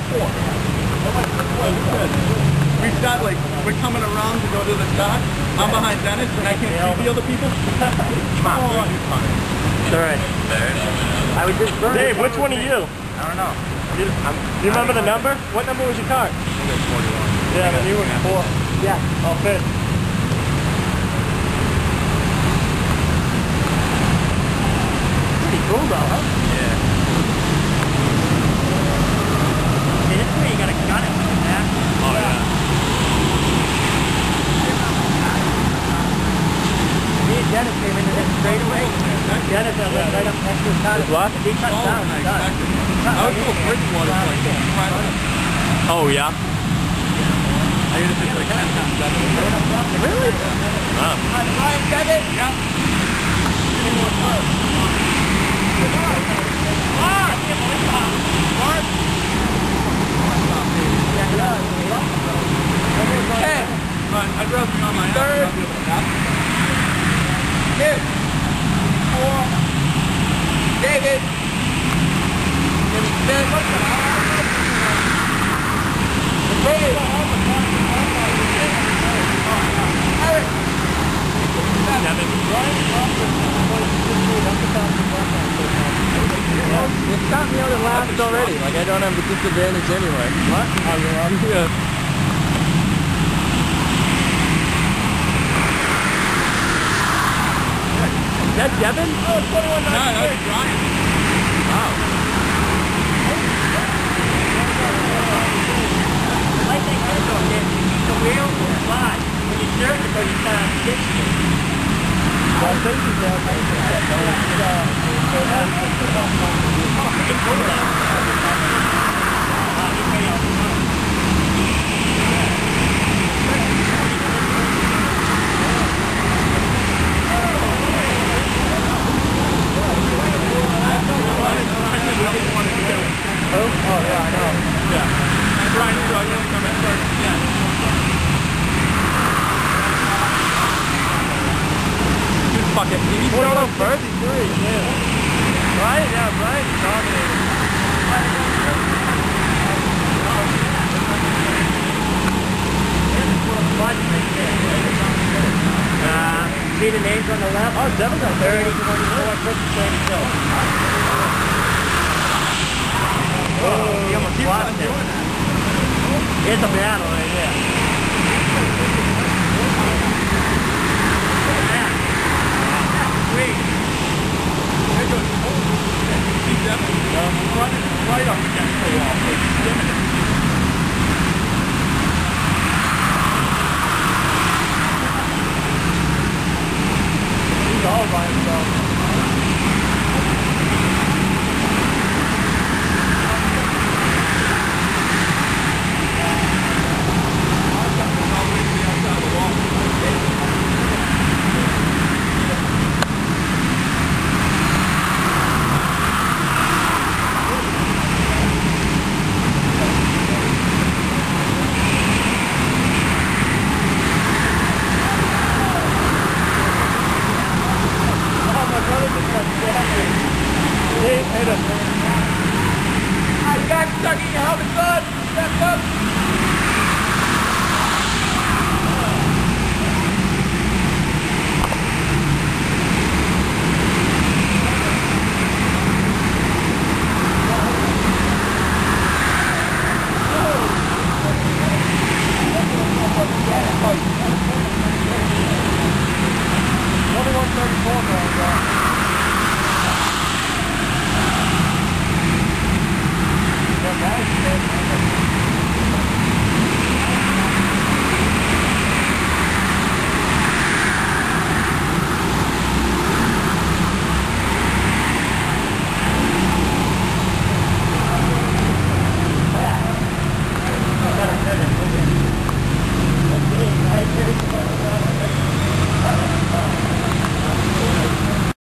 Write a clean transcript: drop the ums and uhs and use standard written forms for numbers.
4. We've got like, we're coming around to go to the dock. I'm behind Dennis and I can't see the other people. Come on. It's alright. I was just burning. Dave, which one are you? I don't know. Do you remember the number? What number was your car? 41. Yeah, then you were 4. Yeah. Oh, 5th. Pretty cool though, huh? Yeah. See, this is where you gotta gun it with the back. Oh yeah. Me and Dennis came into this straight away. Dennis lived right up next to his car. What? He cut down. I was going Bridgewater like 5 Oh, yeah? I used to like 10 times better. Really? Wow. Ryan said it? Yeah. I'd rather be on my third. 2, 4. David. It's got me out of last already. Like I don't have the disadvantage anyway. What? Yeah. Is that Devin? Oh, it's 21. No, that's Brian. Wow. Like they said though, you keep the wheel will slide. When you jerk it though, you kind of stick to it. Well, I think he's out Oh, yeah, I know. Yeah. Brian, so I guess come in first. Yeah. Just fuck it. He's going on first? He's 3, yeah. Brian, Brian's dominating. See the names on the left? Oh, Devin's on 30, 24, 32. Oh, he almost lost it. It's a battle right there. Sweet. He's definitely running right up against the wall. He's all by himself. I got stuck in your helmet, son! Step up!